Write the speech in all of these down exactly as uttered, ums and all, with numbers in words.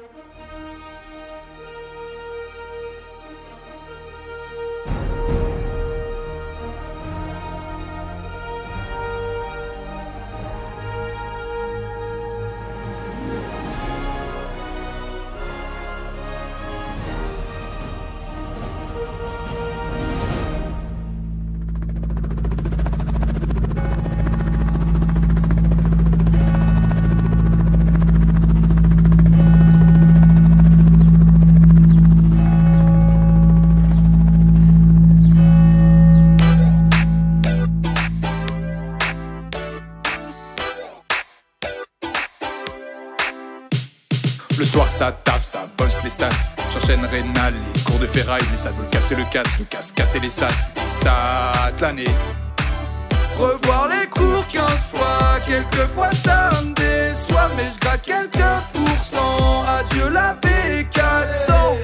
Le soir ça taffe, ça bosse les stats. J'enchaîne rénal, les cours de ferraille. Mais ça veut casser le casque, le casque, casser les salles. Et ça l'année. Revoir les cours quinze fois, quelquefois ça me déçoit. Mais je gratte quelques pourcents, adieu la B quatre cents.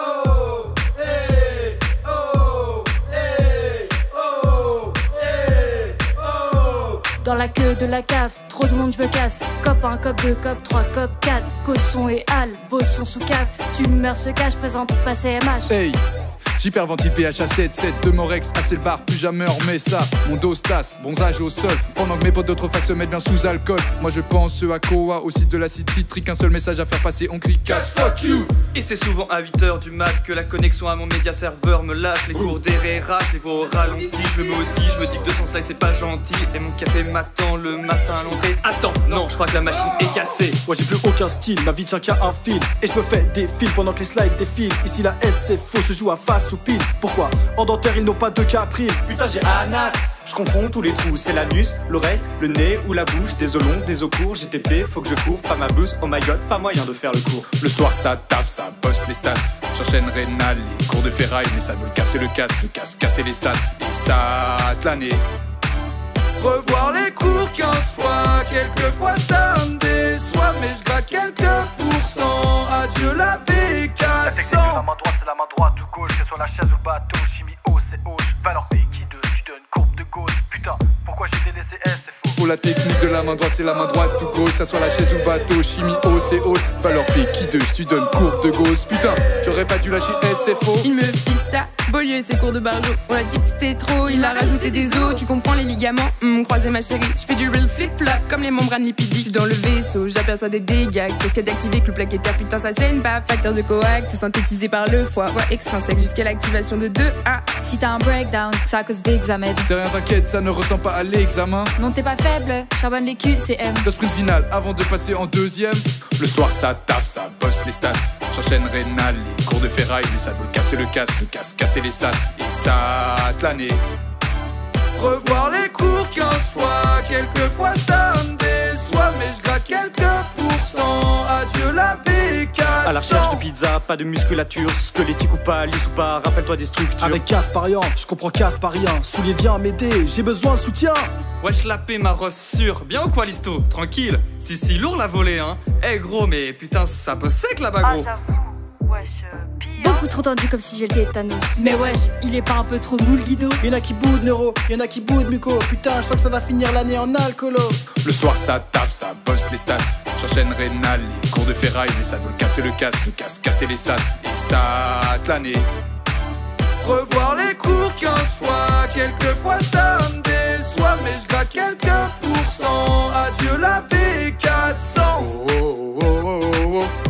Dans la queue de la cave, trop de monde, je me casse. Cop un, cop deux, cop trois, cop quatre. Cosson et Al, bosson sous cave. Tu meurs ce cache, présente pas C M H. Hey, j'hyperventile P H A sept sept de Morex, assez le bar, plus jamais on remet ça. Mon dos tasse, bronzage au sol. Pendant que mes potes d'autres facs se mettent bien sous alcool. Moi je pense à Koa, aussi de l'acide citrique. Un seul message à faire passer, on crie casse, fuck you. Et c'est souvent à huit heures du mat que la connexion à mon média serveur me lâche. Les cours d'Herrera, je les vois au ralenti. Je me maudis, je me dis que deux cents slides c'est pas gentil. Et mon café m'attend le matin à l'entrée. Attends, non, je crois que la machine est cassée. Moi j'ai plus aucun style, ma vie tient qu'à un fil. Et je me fais des fils pendant que les slides défilent. Ici la S c'est faux, se joue à face ou pile. Pourquoi en dentaire ils n'ont pas de capril? Putain j'ai anat. Je confonds tous les trous, c'est l'anus, l'oreille, le nez ou la bouche. Des os longs, des os courts, G T P, faut que je cours, pas ma blouse, oh my god, pas moyen de faire le cours. Le soir ça taffe, ça bosse les stats. J'enchaîne rénal, les cours de ferraille. Mais ça veut casser le casque, le casque, casser les salles. Et ça l'année. Revoir les cours quinze fois, quelquefois ça me déçoit. Mais je gratte quelques pourcents, adieu la B quatre cents. La main droite c'est la main droite ou gauche, que ce soit la chaise ou le bateau. Chimie O c'est O, valeur P qui deux, tu donnes courbe de gauche. Putain, pourquoi j'ai délaissé S, c'est faux. Pour la technique de la main droite, c'est la main droite ou gauche. Ça soit la chaise ou le bateau, chimie O c'est O. Valeur P qui deux, tu donnes courbe de gauche. Putain, j'aurais pas dû lâcher S, c'est faux. Il me fista, Beaulieu et ses cours de barjo. On a dit que c'était trop, il a rajouté des os. Tu comprends les ligaments, hum, croisé ma chérie. Je fais du real flip-flop comme les membranes lipidiques. Je suis dans le vaisseau, j'aperçois des dégâts. Qu'est-ce qu'il y a d'activé que le plaquettaire, putain ça saigne pas. Facteur de coac, tout synthétisé par le foie. Voie extrinsèque jusqu'à l'activation de deux A. Si t'as un breakdown, c'est à cause d'examen. C'est rien, t'inquiète, ça ne ressemble pas à l'examen. Non t'es pas faible, charbonne les Q C M. Le sprint final avant de passer en deuxième. Le soir ça taffe, ça bosse les stats. J'enchaîne rénal, les cours de ferraille. Mais ça veut casser le casque, le casque, casser les salles. Et ça l'année. Revoir les cours quinze fois, quelquefois ça me déçoit. Mais je gratte quelques pourcents, adieu la B quatre cents. À la recherche de pizza, pas de musculature, squelettique ou pas, lisse ou pas, rappelle-toi des structures. Avec Casparian, je comprends Casparien. Soulier viens m'aider, j'ai besoin de soutien. Wesh la paix ma rosse sûre. Bien ou quoi listo? Tranquille. Si si lourd la volée hein. Eh gros mais putain ça bosse sec là-bas gros. Ah, wesh, euh, pire. Beaucoup trop tendu comme si j'étais Thanos. Mais wesh, il est pas un peu trop mou le Guido? Y'en a qui boudent neuro, y'en a qui boudent muco. Putain, je sens que ça va finir l'année en alcoolo. Le soir ça taffe, ça bosse les stats. J'enchaîne rénal, les cours de ferraille. Mais ça veut casser le casque, le casque, casser les salles. Et ça l'année. Revoir les cours quinze fois, quelquefois ça me déçoit. Mais je gratte quelques pourcents, adieu la B quatre cents. Oh, oh, oh, oh, oh, oh.